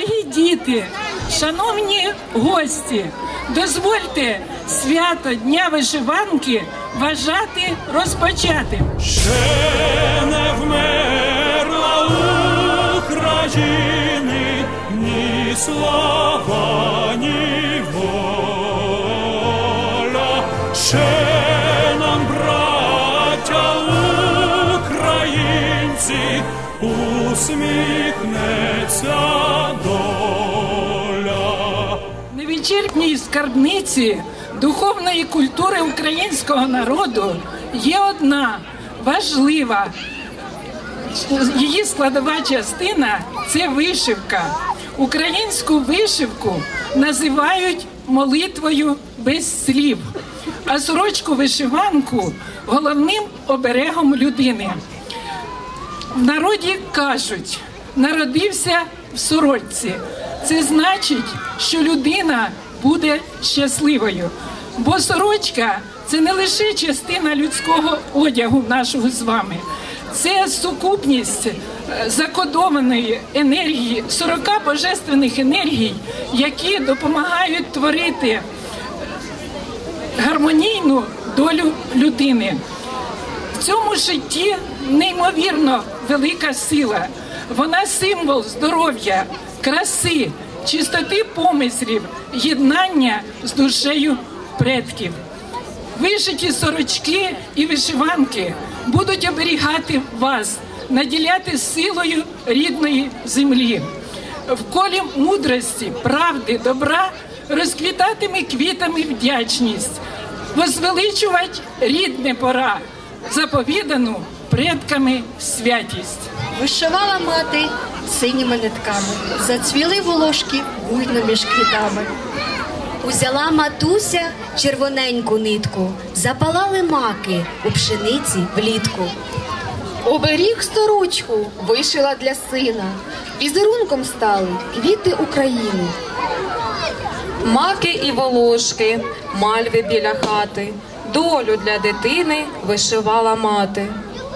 Дорогі діти, шановні гості, дозвольте свято Дня вишиванки вважати розпочатим. Ще не вмерла України ні слава, ні воля. Ще нам, браття українці, усміхнеться доля. В невичерпній скарбниці духовної культури українського народу є одна важлива її складова частина – це вишивка. Українську вишивку називають молитвою без слів, а сорочку-вишиванку – головним оберегом людини. В народі кажуть, народився в сорочці. Це значить, що людина буде щасливою. Бо сорочка – це не лише частина людського одягу нашого з вами. Це сукупність закодованої енергії, 40 божественних енергій, які допомагають творити гармонійну долю людини. В цьому житті неймовірно велика сила. Вона символ здоров'я, краси, чистоти помислів, єднання з душею предків. Вишиті сорочки і вишиванки будуть оберігати вас, наділяти силою рідної землі. В колі мудрості, правди, добра розквітатиме квітами вдячність, возвеличувати рідне пора, заповідану предками святість. Вишивала мати синіми нитками, зацвіли волошки буйно між квітами. Узяла матуся червоненьку нитку, запалали маки у пшениці влітку. Оберіг сорочку вишила для сина, візерунком стали квіти України. Маки і волошки, мальви біля хати, долю для дитини вишивала мати.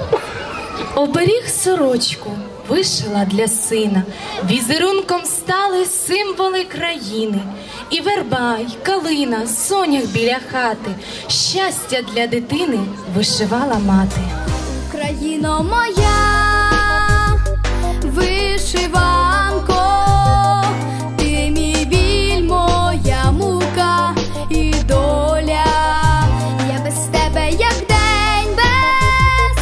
Оберіг сорочку вишила для сина, візерунком стали символи країни. І верба, й калина, сонях біля хати, щастя для дитини вишивала мати. Україно моя, вишиванко, ти мій біль, моя мука і доля. Я без тебе, як день без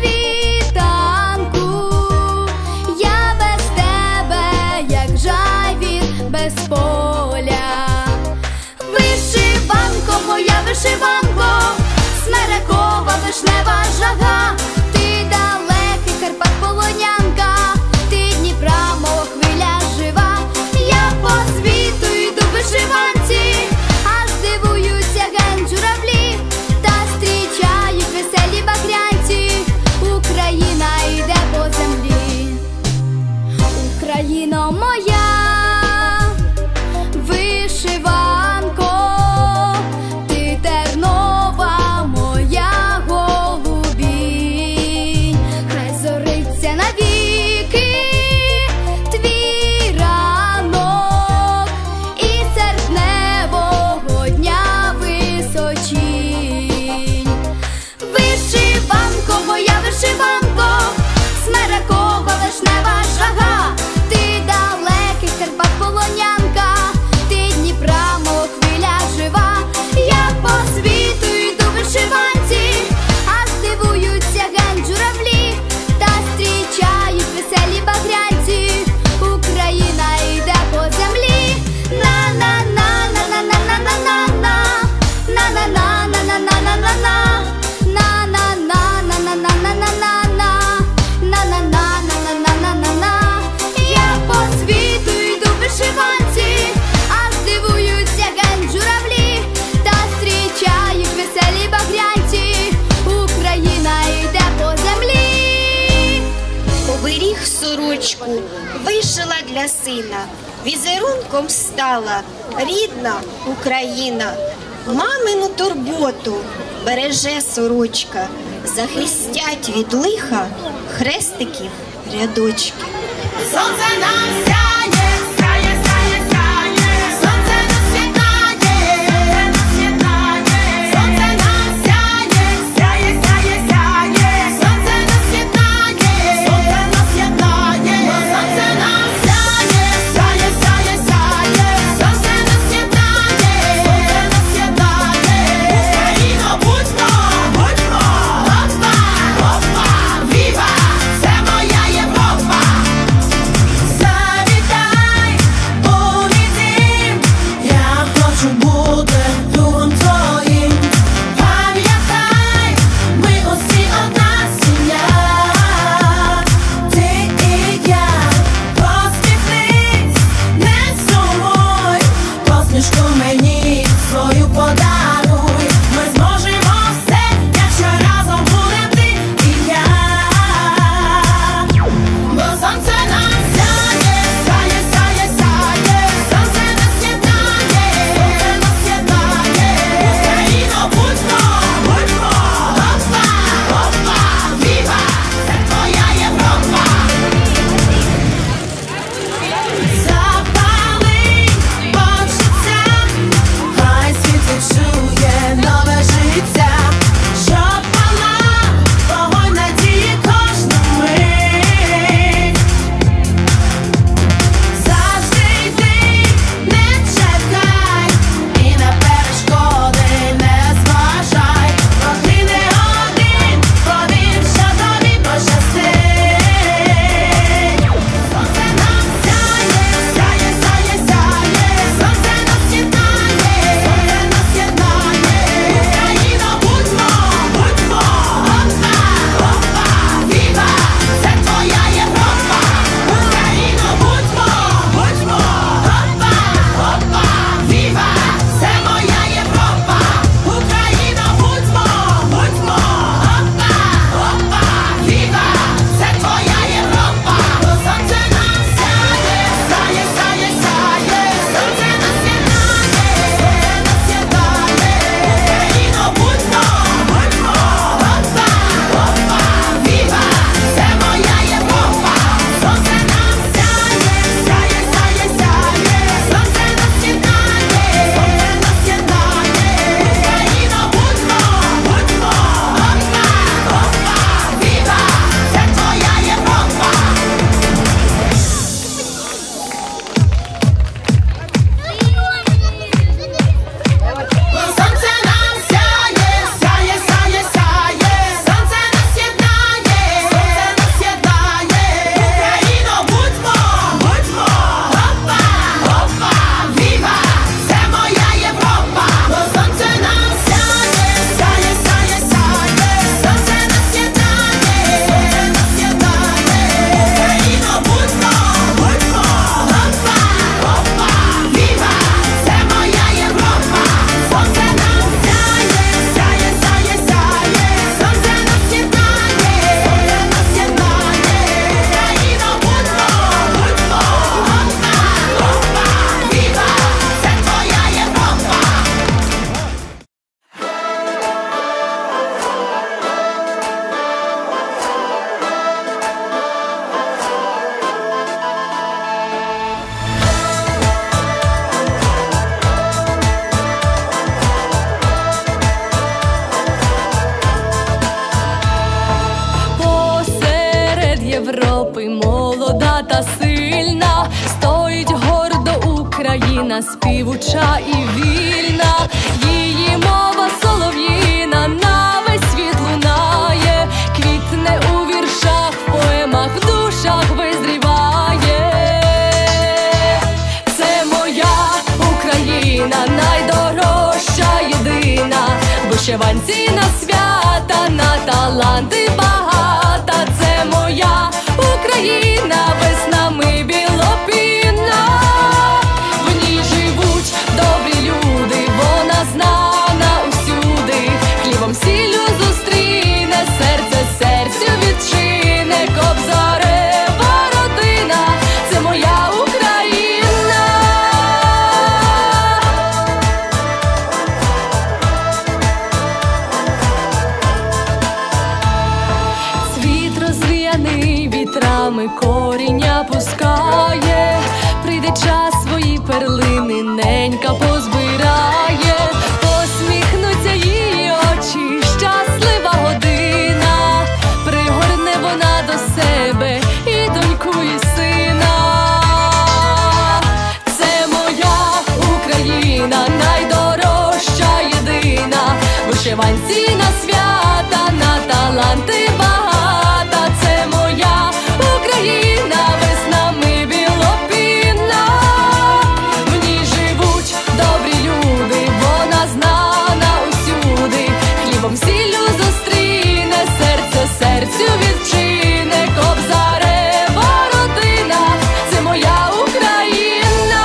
світанку, я без тебе, як жайвір без поля. Вишиванко, моя вишиванко, смерекова вишнева жага, ти далекий Карпат полонянка, ти Дніпра, мов хвиля жива. Я по світу йду в вишиванці, аж дивуються ген журавлі, та зустрічають веселі багрянці. Україна йде по землі. Україно моя, вишиванко, ти тернова моя голубінь, хай зориться навіки твій ранок і серпневого дня височінь. Вишиванко, моя вишиванко, смерекова вишнева жага, ти далекий Карпат полонянка, ти Дніпра, мов хвиля жива. Я по світу йду в вишиванці, аж дивуються ген журавлі, та зустрічають веселі багрянці. Україна йде по землі. На-на-на-на-на-на-на-на-на, на-на-на-на-на-на-на-на, на-на-на-на-на-на-на-на. Я по світу йду в вишиванці, аж дивуються ген журавлі, та зустрічають веселі багрянці. Україна йде по землі. Оберіг сорочку вишила для сина, візерунком стала рідна Україна. Мамину турботу береже сорочка, захистять від лиха хрестиків рядочки. Сонце нам сяє, Європи молода та сильна, стоїть гордо Україна, співуча і вільна. Її мова солов'їна на весь світ лунає, квітне у віршах, в поемах, в душах визріває. Це моя Україна, найдорожча, єдина, в вишиванці на свята, на таланти багата. Це моя Україна, веснами білопінна, в ній живуть добрі люди, вона знана усюди, хлібом сіллю зустріне, серце серцю відчине, Кобзарева родина, це моя Україна. Цвіт розвіяний вітрами коріння пускає, прийде час, свої перлини ненька позбирає, посміхнуться її очі, щаслива година, пригорне вона до себе і доньку, і сина. Це моя Україна, найдорожча, єдина, в вишиванці на свята, на таланти багата. Це моя Україна, веснами білопінна, в ній живуть добрі люди, вона знана усюди, хлібом сіллю зустріне, серце серцю відчине, Кобзарева родина, це моя Україна.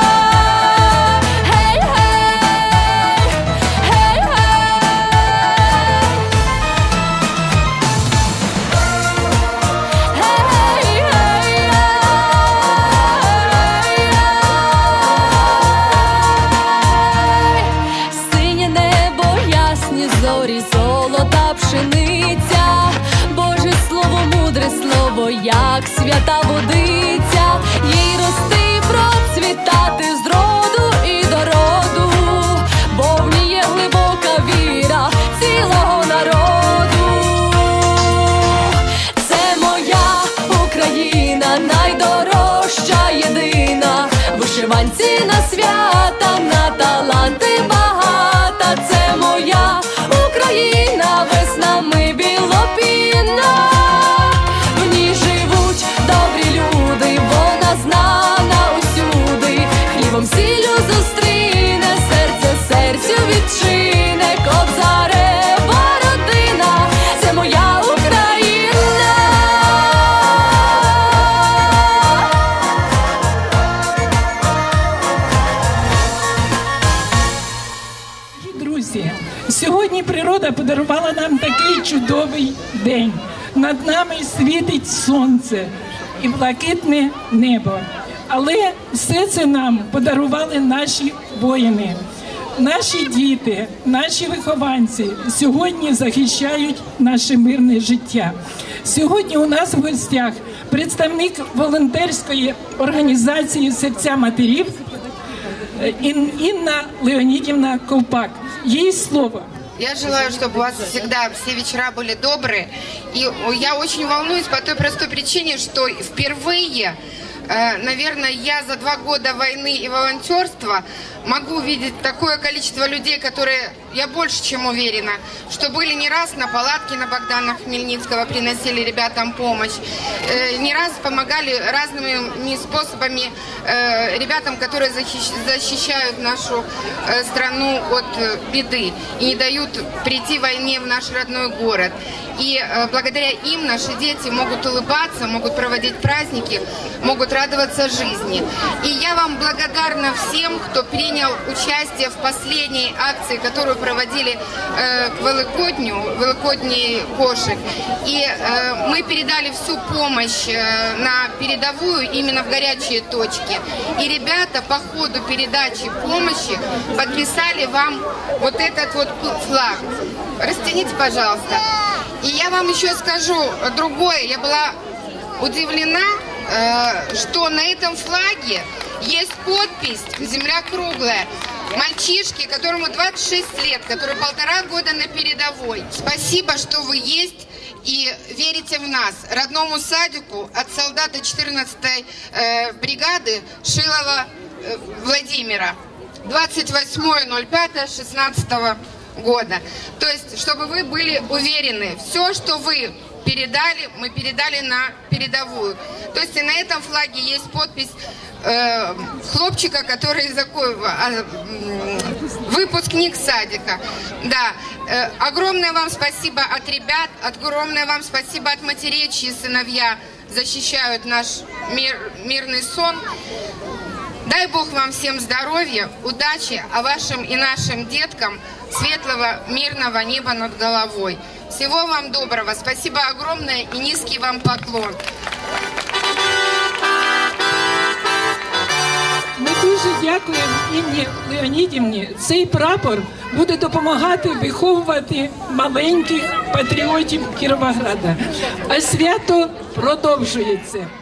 Гей-гей, гей-гей. Синє небо, ясні зорі, золота пшениця, Боже слово, мудре слово, як свята водиця, їй рости, процвітати з роду і до роду, бо в ній є глибока віра цілого народу. Це моя Україна, найдорожча, єдина, в вишиванці на свята, на таланти багата. Це моя Україна, веснами білопінна, в ній живуть добрі люди, вона знана усюди, хлібом сіллю зустріне, серце серцю відчине, Кобзарева родина, це моя Україна. Друзі, сьогодні природа подарувала нам такий чудовий день. Над нами світить сонце і блакитне небо. Але все це нам подарували наші воїни. Наші діти, наші вихованці сьогодні захищають наше мирне життя. Сьогодні у нас в гостях представник волонтерської організації «Серця матерів» Инна Леонидовна Колпак. Ей слово. Я желаю, чтобы у вас всегда все вечера были добрые. И я очень волнуюсь по той простой причине, что впервые, наверное, я за 2 года войны и волонтерства могу увидеть такое количество людей, которые, я больше чем уверена, что были не раз на палатке на Богдана Хмельницкого, приносили ребятам помощь, не раз помогали разными способами ребятам, которые защищают нашу страну от беды и не дают прийти войне в наш родной город. И благодаря им наши дети могут улыбаться, могут проводить праздники, могут радоваться жизни. И я вам благодарна всем, кто принял участие в последней акции, которую проводили к Великодню, Великодний кошек. И мы передали всю помощь на передовую, именно в горячие точки. И ребята по ходу передачи помощи подписали вам вот этот вот флаг. Растяните, пожалуйста. И я вам еще скажу другое. Я была удивлена, что на этом флаге есть подпись «Земля круглая». Мальчишки, которому 26 лет, который 1,5 года на передовой. Спасибо, что вы есть. и верите в нас. Родному садику от солдата 14-й бригады Шилова Владимира. 28.05.16 года. То есть, чтобы вы были уверены, все, что вы передали, мы передали на передовую. То есть и на этом флаге есть подпись хлопчика, который выпускник садика. Да. Огромное вам спасибо от ребят, огромное вам спасибо от матерей, чьи сыновья защищают наш мирный сон. Дай Бог вам всем здоровья, удачи, а вашим и нашим деткам светлого, мирного неба над головой. Всего вам доброго. Спасибо огромное и низкий вам поклон. Ми дуже дякуємо Інні Леонідівні. Цей прапор буде допомагати виховувати маленьких патріотів Кіровограда. А свято продовжується.